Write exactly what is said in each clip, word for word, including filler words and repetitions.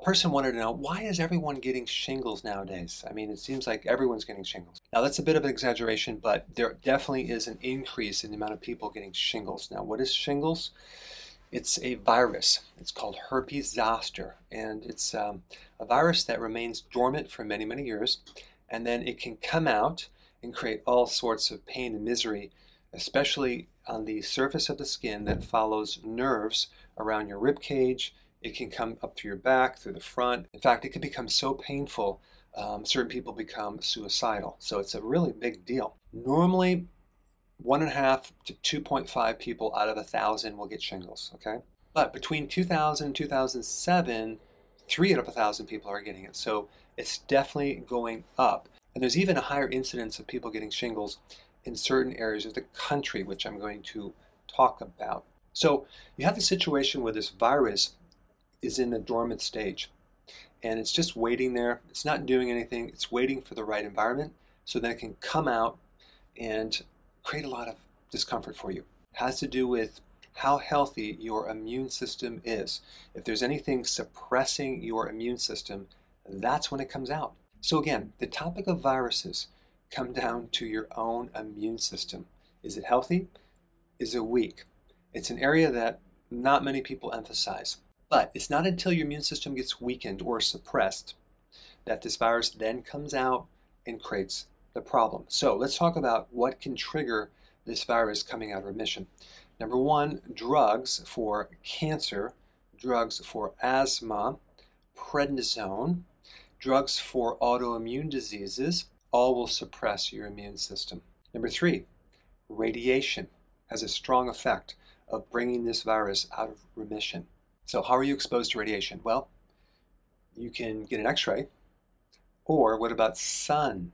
person wanted to know, why is everyone getting shingles nowadays? I mean, it seems like everyone's getting shingles. Now, that's a bit of an exaggeration, but there definitely is an increase in the amount of people getting shingles. Now, what is shingles? It's a virus. It's called herpes zoster, and it's um, a virus that remains dormant for many, many years, and then it can come out and create all sorts of pain and misery, especially on the surface of the skin that follows nerves around your rib cage. It can come up through your back, through the front. In fact, it can become so painful, um, certain people become suicidal. So it's a really big deal. Normally, one and a half to two point five people out of a thousand will get shingles, okay? But between two thousand and two thousand seven, three out of a thousand people are getting it. So it's definitely going up. And there's even a higher incidence of people getting shingles in certain areas of the country, which I'm going to talk about. So you have the situation where this virus is in a dormant stage, and it's just waiting there. It's not doing anything. It's waiting for the right environment so that it can come out and create a lot of discomfort for you. It has to do with how healthy your immune system is. If there's anything suppressing your immune system, that's when it comes out. So again, the topic of viruses come down to your own immune system. Is it healthy? Is it weak? It's an area that not many people emphasize. But it's not until your immune system gets weakened or suppressed that this virus then comes out and creates the problem. So let's talk about what can trigger this virus coming out of remission. Number one, drugs for cancer, drugs for asthma, prednisone, drugs for autoimmune diseases, all will suppress your immune system. Number three, radiation has a strong effect of bringing this virus out of remission. So how are you exposed to radiation? Well, you can get an x-ray, or what about sun?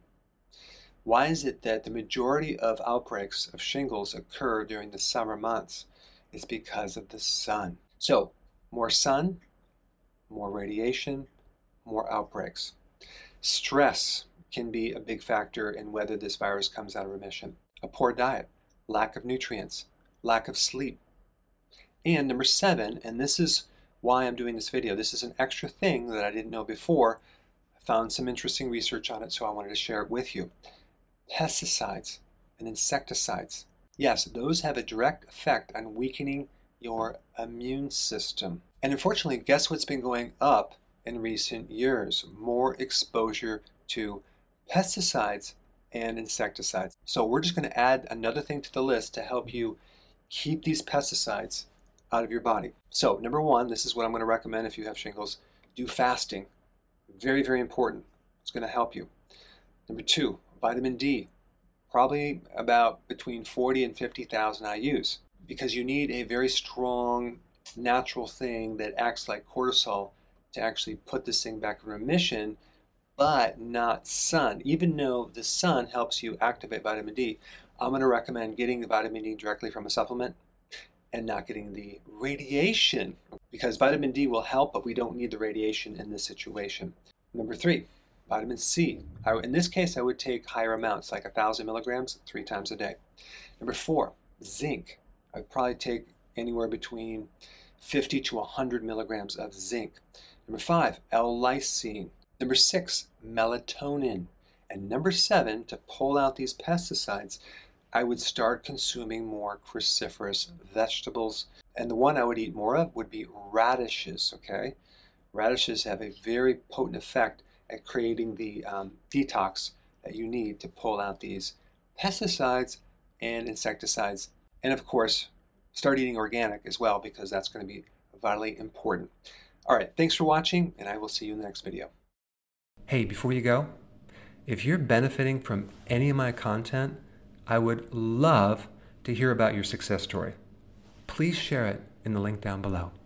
Why is it that the majority of outbreaks of shingles occur during the summer months? It's because of the sun. So more sun, more radiation, more outbreaks. Stress can be a big factor in whether this virus comes out of remission. A poor diet, lack of nutrients, lack of sleep. And number seven, and this is why I'm doing this video, this is an extra thing that I didn't know before. I found some interesting research on it, so I wanted to share it with you. Pesticides and insecticides. Yes, those have a direct effect on weakening your immune system. And unfortunately, guess what's been going up in recent years? More exposure to pesticides and insecticides. So we're just going to add another thing to the list to help you keep these pesticides out of your body. So number one, this is what I'm going to recommend if you have shingles. Do fasting. Very, very important. It's going to help you. Number two, vitamin D. Probably about between forty and fifty thousand I U's, because you need a very strong natural thing that acts like cortisol to actually put this thing back in remission, but not sun. Even though the sun helps you activate vitamin D, I'm going to recommend getting the vitamin D directly from a supplement and not getting the radiation, because vitamin D will help, but we don't need the radiation in this situation. Number three, vitamin C. I, in this case, I would take higher amounts, like one thousand milligrams, three times a day. Number four, zinc. I would probably take anywhere between fifty to one hundred milligrams of zinc. Number five, L-lysine. Number six, melatonin. And number seven, to pull out these pesticides, I would start consuming more cruciferous vegetables. And the one I would eat more of would be radishes, okay? Radishes have a very potent effect at creating the um, detox that you need to pull out these pesticides and insecticides. And of course, start eating organic as well, because that's going to be vitally important. All right, thanks for watching, and I will see you in the next video. Hey, before you go, if you're benefiting from any of my content, I would love to hear about your success story. Please share it in the link down below.